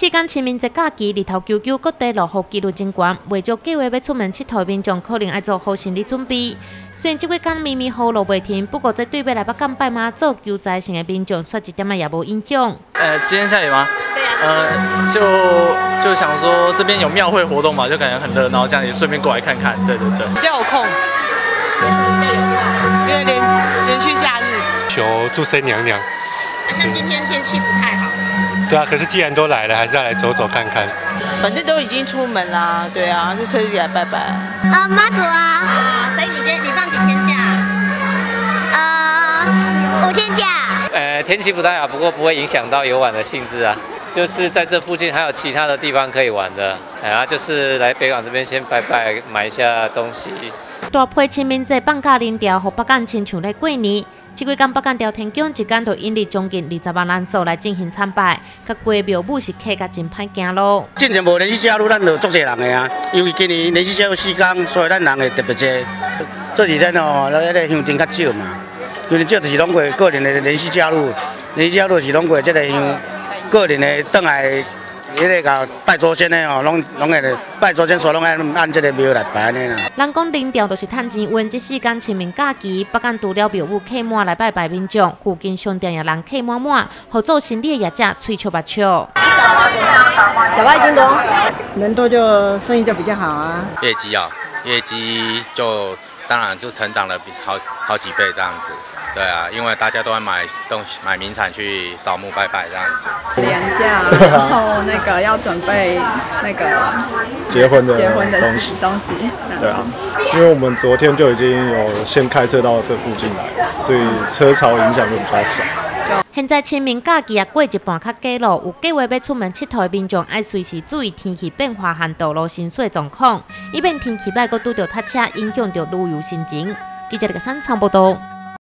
世间清明节假期，日头久久，各地落雨几率真悬。为咗计划要出门佚佗的民众，可能要做好心理准备。虽然这几天咪咪雨落袂停，不过这对要来北港拜妈祖求财神的民众，说一点也无影响。 今天下雨吗？对啊。就想说这边有庙会活动嘛，就感觉很热闹，这样也顺便过来看看。对。 比较有空，因为连续假日。 求祝生娘娘。 好像今天天气不太好。 对啊，可是既然都来了，还是要来走走看看。 反正都已经出门啦，对啊，就特地来拜拜。 妈祖啊。所以你放几天假？5天假。 天气不太好，不过不会影响到游玩的性质啊。就是在这附近还有其他的地方可以玩的，就是来北港这边先拜拜，买一下东西。 大批清明节放假人潮，和北港亲像咧过年。这几天北港朝天宫一天就引入将近20万人数来进行参拜，甲规庙宇是客甲真歹行路。 之前无连续假日，咱就足侪人的啊，因为今年连续假日4天，所以咱人会特别多。这几天哦，迄个香灯较少嘛，因为少就是拢过个人的连续假日，连续假日是拢过这个香个人的倒来。迄个甲拜祖先的吼，拢会拜祖先，所以拢按这个庙来拜安尼啦。 人讲人潮就是趁钱运，这世间清明假期，北港除了庙宇客满来拜拜民众，附近商店也人客满满，好做生意的业者吹笑目笑。 小外斤多， 人多就生意就比较好啊。 业绩就当然就成长了好几倍这样子。对啊，因为大家都会买东西、买名产去扫墓拜拜这样子。 年假，然后要准备结婚的东西。对啊，因为我们昨天就已经有先开车到这附近来，所以车潮影响就比较少。 现在清明假期也过一半较过咯，有计划要出门佚佗的民众，要随时注意天气变化和道路行驶状况，以免天气歹，搁拄到塞车，影响到旅游心情。记者李个山场报道。